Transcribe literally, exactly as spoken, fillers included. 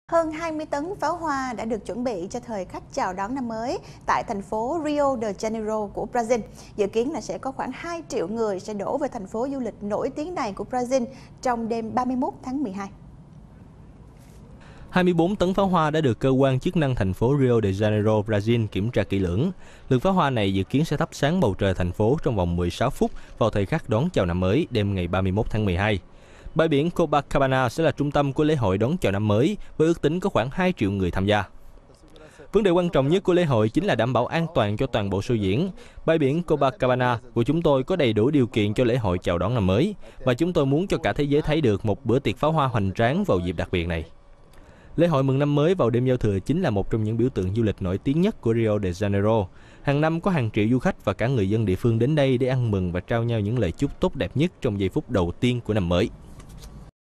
Hơn hai mươi tấn pháo hoa đã được chuẩn bị cho thời khắc chào đón năm mới tại thành phố Rio de Janeiro của Brazil. Dự kiến là sẽ có khoảng hai triệu người sẽ đổ về thành phố du lịch nổi tiếng này của Brazil trong đêm ba mươi mốt tháng mười hai. hai mươi bốn tấn pháo hoa đã được cơ quan chức năng thành phố Rio de Janeiro, Brazil kiểm tra kỹ lưỡng. Lượng pháo hoa này dự kiến sẽ thắp sáng bầu trời thành phố trong vòng mười sáu phút vào thời khắc đón chào năm mới đêm ngày ba mươi mốt tháng mười hai. Bãi biển Copacabana sẽ là trung tâm của lễ hội đón chào năm mới với ước tính có khoảng hai triệu người tham gia. Vấn đề quan trọng nhất của lễ hội chính là đảm bảo an toàn cho toàn bộ show diễn. Bãi biển Copacabana của chúng tôi có đầy đủ điều kiện cho lễ hội chào đón năm mới và chúng tôi muốn cho cả thế giới thấy được một bữa tiệc pháo hoa hoành tráng vào dịp đặc biệt này. Lễ hội mừng năm mới vào đêm giao thừa chính là một trong những biểu tượng du lịch nổi tiếng nhất của Rio de Janeiro. Hàng năm có hàng triệu du khách và cả người dân địa phương đến đây để ăn mừng và trao nhau những lời chúc tốt đẹp nhất trong giây phút đầu tiên của năm mới.